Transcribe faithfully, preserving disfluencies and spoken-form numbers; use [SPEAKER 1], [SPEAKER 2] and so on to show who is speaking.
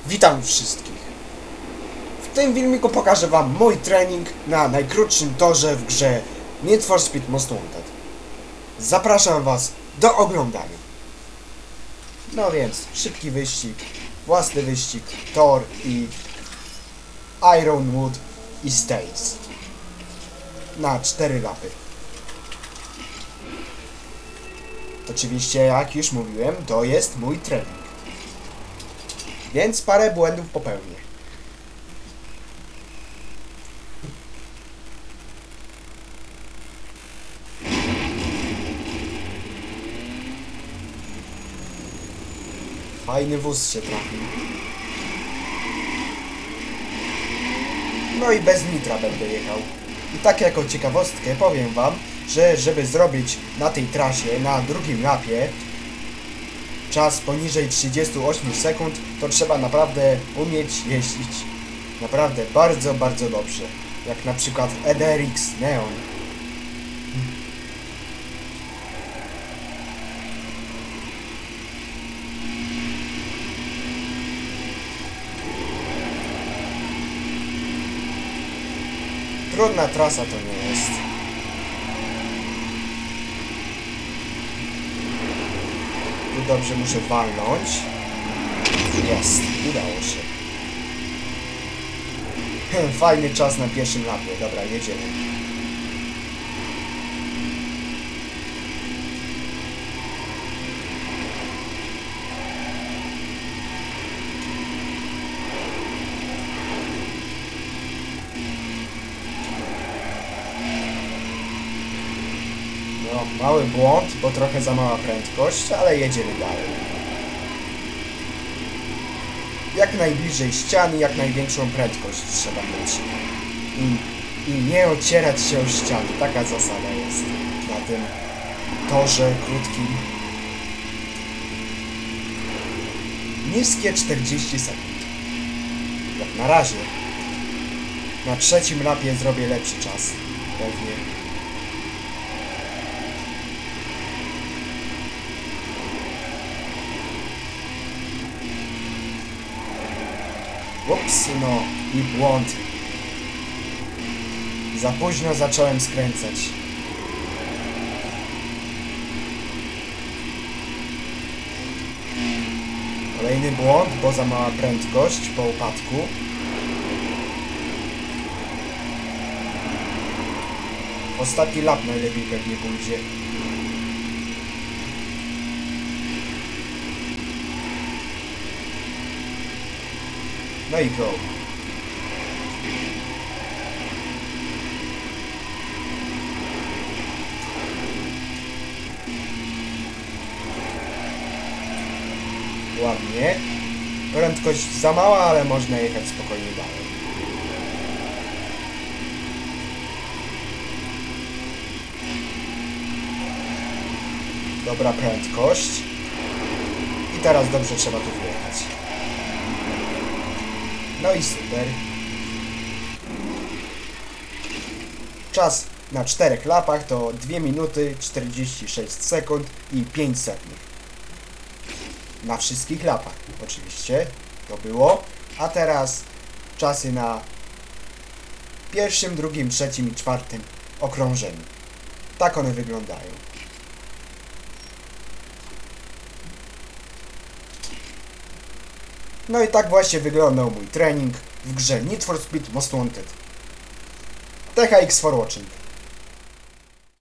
[SPEAKER 1] Witam wszystkich. W tym filmiku pokażę wam mój trening na najkrótszym torze w grze Need for Speed Most Wanted. Zapraszam was do oglądania. No więc, szybki wyścig, własny wyścig, tor i Ironwood i States. Na cztery lapy. Oczywiście, jak już mówiłem, to jest mój trening. Więc parę błędów popełnię. Fajny wóz się trafił. No i bez nitra będę jechał. I tak jako ciekawostkę powiem wam, że żeby zrobić na tej trasie, na drugim lapie czas poniżej trzydziestu ośmiu sekund, to trzeba naprawdę umieć jeździć. Naprawdę bardzo, bardzo dobrze. Jak na przykład E D R X Neon. Trudna trasa to nie jest. Tu dobrze muszę walnąć. Jest, udało się. Fajny czas na pierwszym lapie. Dobra, jedziemy. No, mały błąd, bo trochę za mała prędkość, ale jedziemy dalej. Jak najbliżej ściany, jak największą prędkość trzeba mieć. I, i nie ocierać się o ściany. Taka zasada jest na tym torze krótkim. Niskie czterdzieści sekund. Jak na razie. Na trzecim lapie zrobię lepszy czas. Pewnie. Ups, no i błąd. Za późno zacząłem skręcać. Kolejny błąd, bo za mała prędkość po upadku. Ostatni lap najlepiej pewnie pójdzie. No i go. Ładnie. Prędkość za mała, ale można jechać spokojnie dalej. Dobra prędkość. I teraz dobrze trzeba tu wjechać. No i super. Czas na czterech lapach to dwie minuty czterdzieści sześć sekund i pięć setnych. Na wszystkich lapach oczywiście to było. A teraz czasy na pierwszym, drugim, trzecim i czwartym okrążeniu. Tak one wyglądają. No i tak właśnie wyglądał mój trening w grze Need for Speed Most Wanted. T H X for watching.